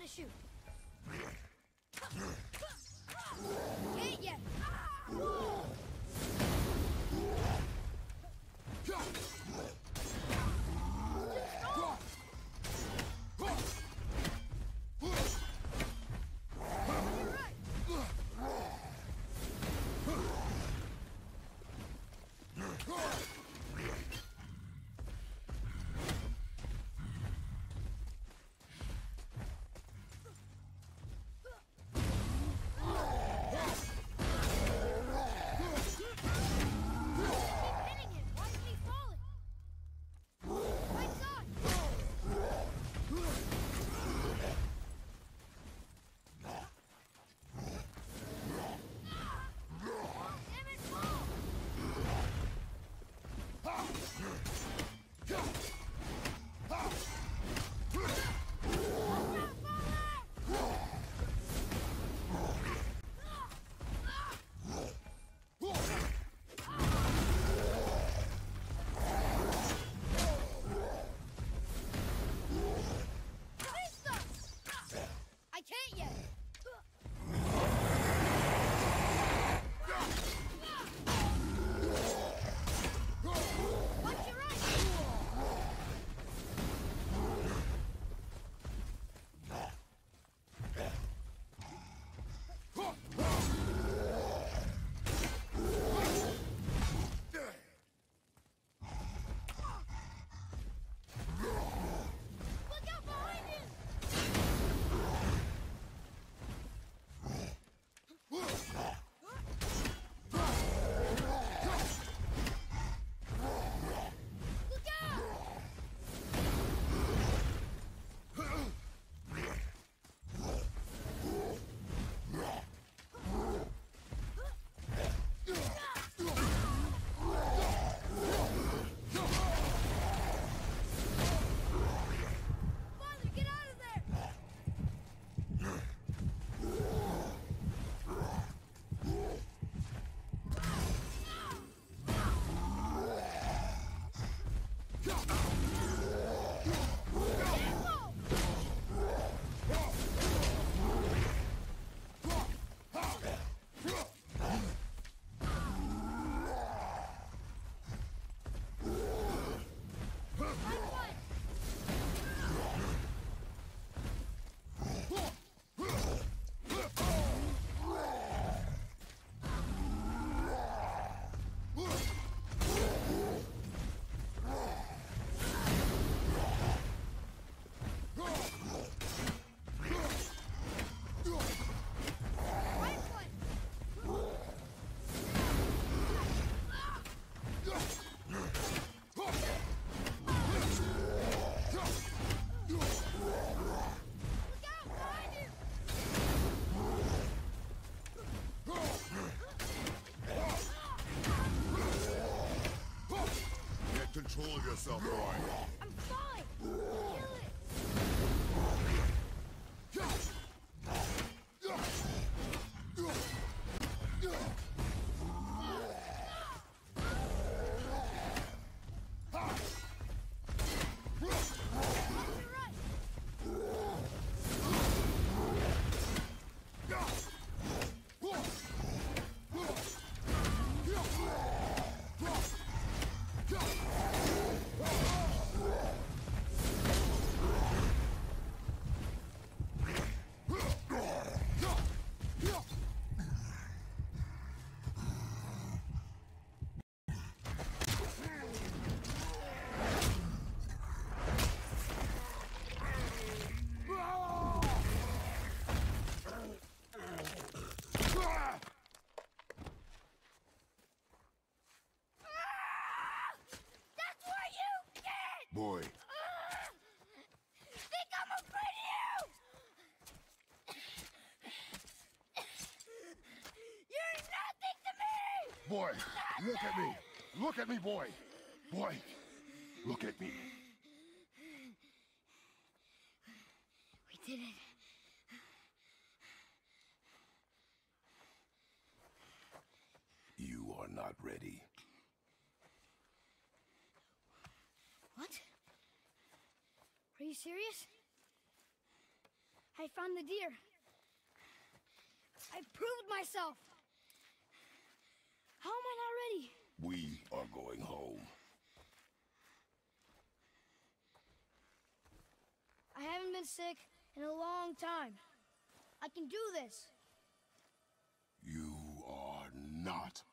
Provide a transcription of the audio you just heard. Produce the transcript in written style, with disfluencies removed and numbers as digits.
to shoot. Can't yet. Control yourself, boy. I'm fine! Kill it! Boy. Think I'm afraid of you! You're nothing to me! Boy, look at me. Look at me, boy. Boy, look at me. We did it. You are not ready. What? Are you serious? I found the deer. I proved myself. How am I not ready? We are going home. I haven't been sick in a long time. I can do this. You are not